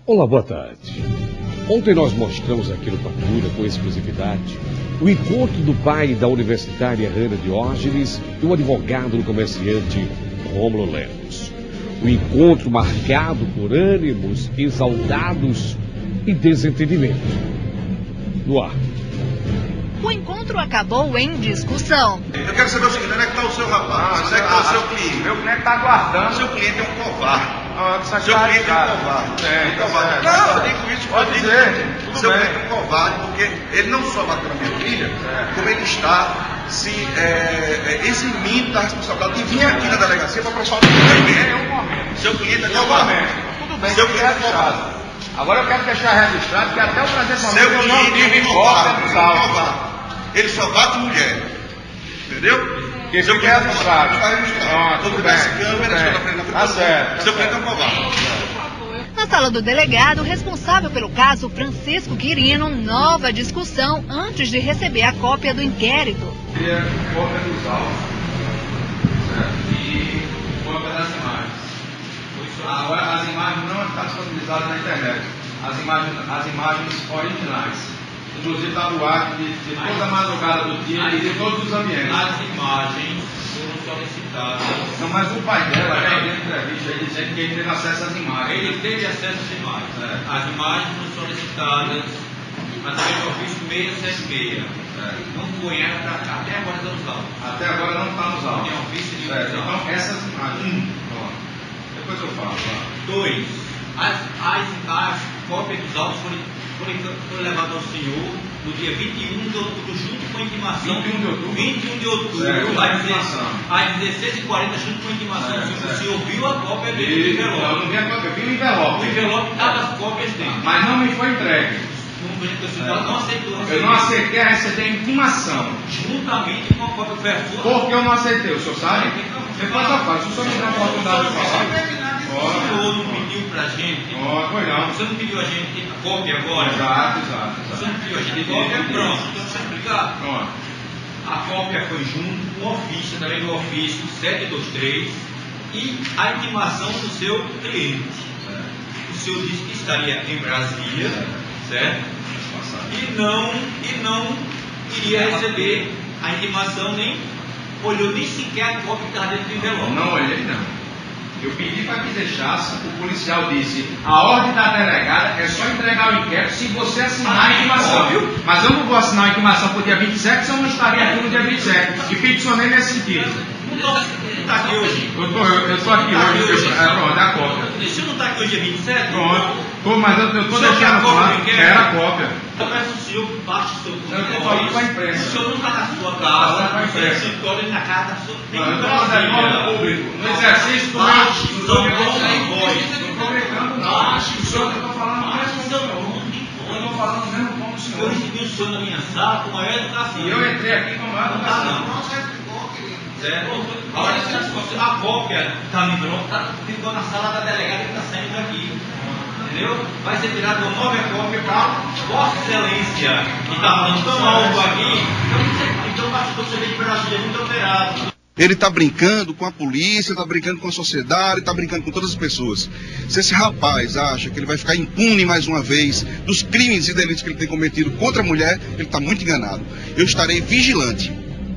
Olá, boa tarde. Ontem nós mostramos aqui no Patrulha, com exclusividade, o encontro do pai da universitária Ana Diógenes e o advogado do comerciante Rômulo Lemos. O encontro marcado por ânimos exaltados e desentendimento. No ar. O encontro acabou em discussão. Eu quero saber o seguinte, onde é que está o seu rapaz? Onde é que está o seu cliente? Meu cliente está aguardando. O seu cliente é um covarde. Seu cliente é um covarde. Não, eu digo isso, pode dizer. Seu cliente é um covarde porque ele não só bateu na minha filha, como ele está se eximindo da responsabilidade de vir aqui na delegacia para prestar o depoimento. Seu cliente é covarde. Tudo bem, seu cliente é covarde. Agora eu quero deixar registrado que até o presente momento Seu eu não tive cópia dos autos. Ele só bate mulher. Entendeu? Que fique registrado. Tudo bem. Tá certo. Seu cliente é um covarde. Na sala do delegado, o responsável pelo caso, Francisco Quirino, nova discussão antes de receber a cópia do inquérito. Queria cópia dos autos e cópia das imagens. Agora as imagens não estão disponibilizadas na internet. As imagens originais. Inclusive está no ar de toda a madrugada do dia e de todos os ambientes. As imagens foram solicitadas. Não, mas o pai dela já deu entrevista aí dizendo que ele teve acesso às imagens. Ele teve acesso às imagens. As imagens foram solicitadas através do ofício 676. Não foi até agora está nos autos. Até agora não está nos autos. Tem ofício de então essas imagens. Depois eu falo. 2. As cópias dos autos foram levadas ao senhor no dia 21 de outubro, junto com a intimação. 21 de outubro, às 16h40, junto com a intimação. O senhor viu a cópia dele do envelope? Eu não vi a cópia, eu vi o envelope. O envelope estava as cópias dele. Mas não me foi entregue. Não aceitou. Eu não aceitei a receber a intimação. Juntamente com a cópia ofertada. Por que eu não aceitei? O senhor sabe? Depois eu faço. Se o senhor me der a oportunidade de falar. O senhor não pediu pra gente. Foi não. Você não pediu a gente a cópia agora? Exato. Você não pediu a gente a cópia? Pronto. Então deixa eu explicar. Pronto. A cópia foi junto com o ofício, também do ofício 723 e a intimação do seu cliente. O senhor disse que estaria em Brasília, certo? E não iria receber a intimação, nem olhou nem sequer a cópia que estava dentro do envelope. Não olhei, não. Eu pedi para que deixasse, o policial disse, a ordem da delegada é só entregar o inquérito se você assinar a intimação. Mas eu não vou assinar a intimação para o dia 27 se eu não estaria aqui no dia 27. E peticionei nesse sentido. Não está aqui hoje? Eu estou aqui hoje. Pronto, é a cópia. Você não está aqui hoje, dia 27? Pronto. Mas eu estou deixando claro. Era a cópia. Eu peço o senhor parte do seu Eu estou falando para a imprensa. O senhor não está na sua casa, você se escolhe na casa da sua. Não, eu estou fazendo público. No exercício do meu. Não estou brincando, não. O senhor que eu estou falando mesmo. Eu estou falando mesmo como o senhor. Eu recebi o senhor na minha sala com a maior educação. E eu entrei aqui com a maior educação. Certo? Agora, a cópia está no envelope, ficou na sala da delegada que está saindo daqui. Entendeu? Vai ser tirada uma nova cópia para Vossa Excelência, que está falando tão alto aqui. Então, o pastor de Brasília é muito alterado. Ele está brincando com a polícia, está brincando com a sociedade, está brincando com todas as pessoas. Se esse rapaz acha que ele vai ficar impune mais uma vez dos crimes e delitos que ele tem cometido contra a mulher, ele está muito enganado. Eu estarei vigilante.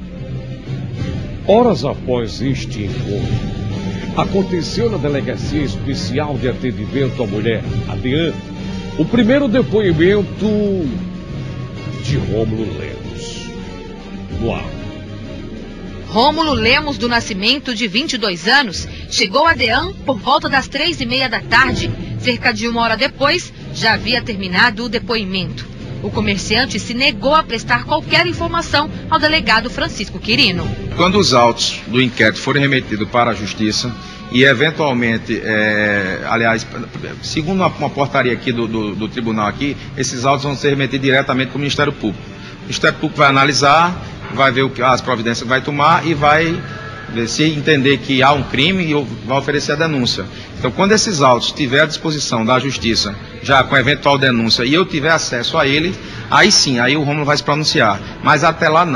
Horas após este encontro, aconteceu na Delegacia Especial de Atendimento à Mulher, a DEAN, o primeiro depoimento de Rômulo Lemos. No ar. Rômulo Lemos do Nascimento, de 22 anos, chegou à DEAN por volta das 3h30 da tarde. Cerca de 1 hora depois, já havia terminado o depoimento. O comerciante se negou a prestar qualquer informação ao delegado Francisco Quirino. Quando os autos do inquérito forem remetidos para a Justiça e, eventualmente, aliás, segundo uma portaria aqui do tribunal aqui, esses autos vão ser remetidos diretamente para o Ministério Público. O Ministério Público vai analisar, vai ver as providências que vai tomar e vai ver se entender que há um crime e vai oferecer a denúncia. Então, quando esses autos estiverem à disposição da Justiça, já com eventual denúncia, e eu tiver acesso a ele, aí sim, aí o Rômulo vai se pronunciar. Mas até lá não.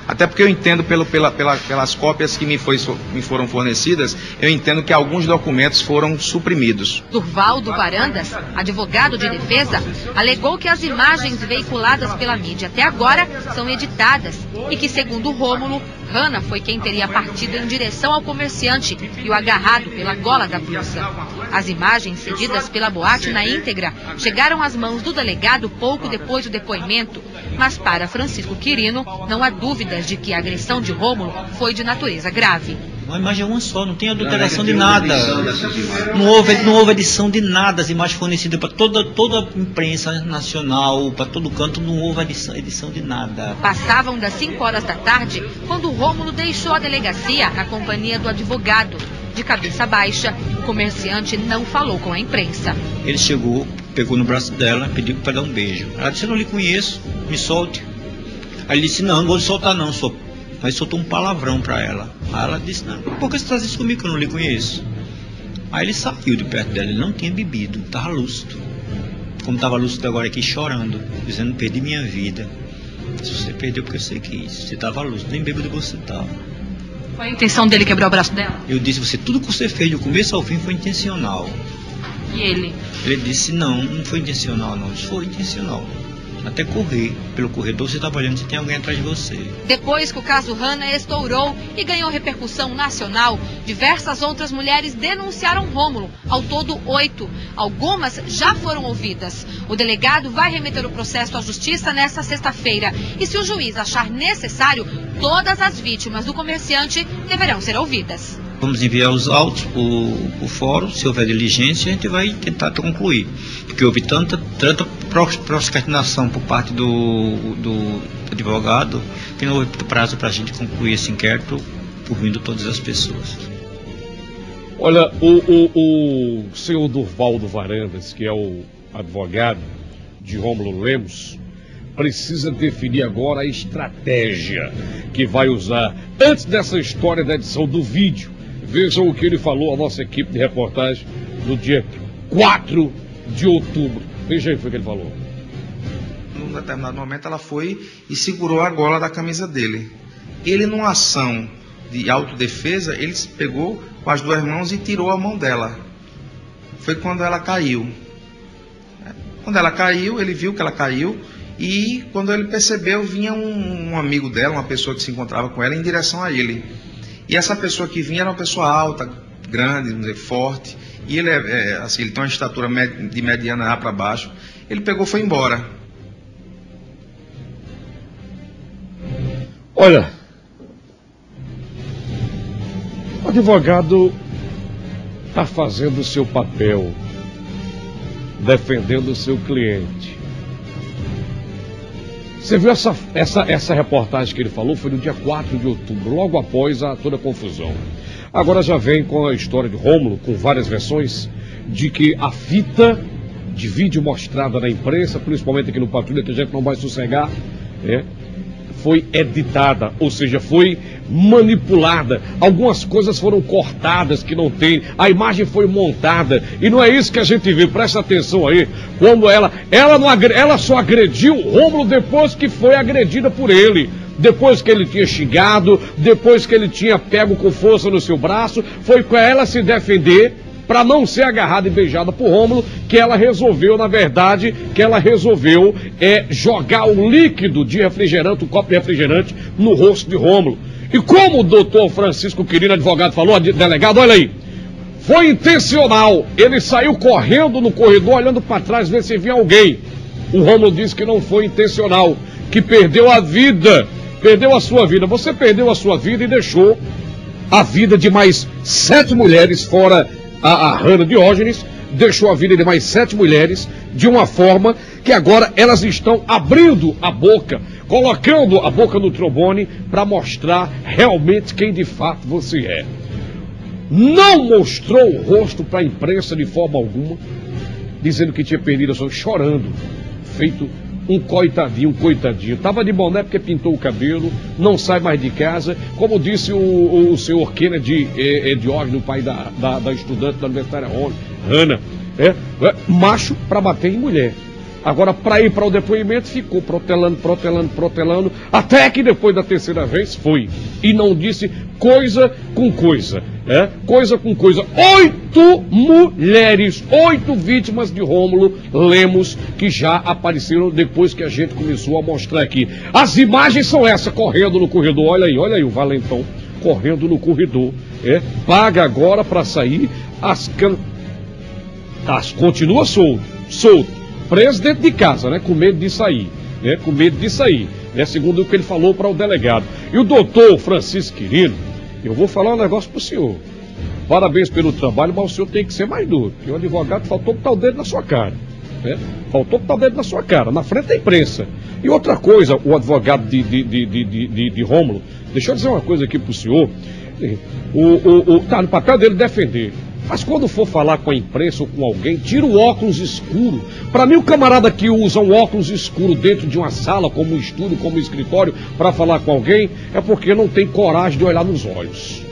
Até porque eu entendo pelas cópias que me foram fornecidas, eu entendo que alguns documentos foram suprimidos. Durvaldo Varandas, advogado de defesa, alegou que as imagens veiculadas pela mídia até agora são editadas e que, segundo Rômulo, Hanna foi quem teria partido em direção ao comerciante e o agarrado pela gola da blusa. As imagens cedidas pela boate na íntegra chegaram às mãos do delegado pouco depois do depoimento, mas para Francisco Quirino não há dúvidas de que a agressão de Rômulo foi de natureza grave. Uma imagem é uma só, não tem adulteração de nada. Não houve edição de nada. As imagens fornecidas para toda a imprensa nacional, para todo canto, não houve edição de nada. Passavam das 5 horas da tarde quando Rômulo deixou a delegacia na companhia do advogado. De cabeça baixa, o comerciante não falou com a imprensa. Ele chegou, pegou no braço dela, pediu para dar um beijo. Ela disse: eu não lhe conheço, me solte. Aí ele disse: não vou lhe soltar não, só. Aí soltou um palavrão para ela. Aí ela disse: não, por que você faz isso comigo que eu não lhe conheço? Aí ele saiu de perto dela, ele não tinha bebido, estava lúcido. Como estava lúcido agora aqui chorando, dizendo: perdi minha vida. Se você perdeu porque você quis, você estava lúcido, nem bêbado você estava. Qual a intenção dele quebrar o braço dela? Eu disse: tudo que você fez do começo ao fim foi intencional. E ele? Ele disse: não foi intencional não, isso foi intencional. Até correr pelo corredor, você está olhando se tem alguém atrás de você. Depois que o caso Hanna estourou e ganhou repercussão nacional, diversas outras mulheres denunciaram Rômulo, ao todo 8. Algumas já foram ouvidas. O delegado vai remeter o processo à justiça nesta sexta-feira. E se o juiz achar necessário, todas as vítimas do comerciante deverão ser ouvidas. Vamos enviar os autos para o fórum, se houver diligência, a gente vai tentar concluir. Porque houve tanta procrastinação por parte do advogado que não houve prazo para a gente concluir esse inquérito, ouvindo todas as pessoas. Olha, o senhor Durvaldo Varandas, que é o advogado de Rômulo Lemos, precisa definir agora a estratégia que vai usar antes dessa história da edição do vídeo. Vejam o que ele falou à nossa equipe de reportagem no dia 4 de outubro. Veja aí o que ele falou. Num determinado momento ela foi e segurou a gola da camisa dele. Ele, numa ação de autodefesa, ele se pegou com as duas mãos e tirou a mão dela. Foi quando ela caiu. Quando ela caiu, ele viu que ela caiu e quando ele percebeu, vinha um amigo dela, uma pessoa que se encontrava com ela, em direção a ele. E essa pessoa que vinha era uma pessoa alta, grande, vamos dizer, forte. E ele assim, ele tem uma estatura de mediana A para baixo. Ele pegou e foi embora. Olha, o advogado está fazendo o seu papel, defendendo o seu cliente. Você viu essa reportagem que ele falou? Foi no dia 4 de outubro, logo após toda a confusão. Agora já vem com a história de Rômulo, com várias versões, de que a fita de vídeo mostrada na imprensa, principalmente aqui no Patrulha, que a gente não vai sossegar, foi editada, ou seja, foi manipulada. Algumas coisas foram cortadas que não tem, a imagem foi montada, e não é isso que a gente viu. Presta atenção aí, como ela só agrediu Rômulo depois que foi agredida por ele. Depois que ele tinha xingado, depois que ele tinha pego com força no seu braço, foi com ela se defender, para não ser agarrada e beijada por Rômulo, que ela resolveu, na verdade, jogar o líquido de refrigerante, o copo de refrigerante, no rosto de Rômulo. E como o doutor Francisco Quirino, advogado, falou, delegado, olha aí, foi intencional. Ele saiu correndo no corredor, olhando para trás, ver se via alguém. O Rômulo disse que não foi intencional, que perdeu a vida, perdeu a sua vida. Você perdeu a sua vida e deixou a vida de mais 7 mulheres, fora a Hanna Diógenes, deixou a vida de mais 7 mulheres, de uma forma que agora elas estão abrindo a boca, colocando a boca no trombone para mostrar realmente quem de fato você é. Não mostrou o rosto para a imprensa de forma alguma, dizendo que tinha perdido a sua vida, chorando, feito um coitadinho. Estava de boné porque pintou o cabelo, não sai mais de casa, como disse o senhor Kennedy Diógenes, o pai da estudante da Universitária Hanna, macho para bater em mulher. Agora, para ir para o depoimento, ficou protelando, até que depois da terceira vez foi. E não disse coisa com coisa. Coisa com coisa. 8 mulheres, 8 vítimas de Rômulo Lemos, que já apareceram depois que a gente começou a mostrar aqui. As imagens são essas, correndo no corredor. Olha aí o valentão correndo no corredor. Paga agora para sair, continua solto. Preso dentro de casa, com medo de sair, segundo o que ele falou para o delegado. E o doutor Francisco Quirino, eu vou falar um negócio para o senhor. Parabéns pelo trabalho, mas o senhor tem que ser mais duro, porque o advogado faltou botar o dedo na sua cara, faltou botar o dedo na sua cara, na frente da imprensa. E outra coisa, o advogado de Rômulo, deixa eu dizer uma coisa aqui para o senhor, tá no papel dele defender. Mas quando for falar com a imprensa ou com alguém, tira o óculos escuro. Para mim, o camarada que usa um óculos escuro dentro de uma sala, como um estúdio, como um escritório, para falar com alguém, é porque não tem coragem de olhar nos olhos.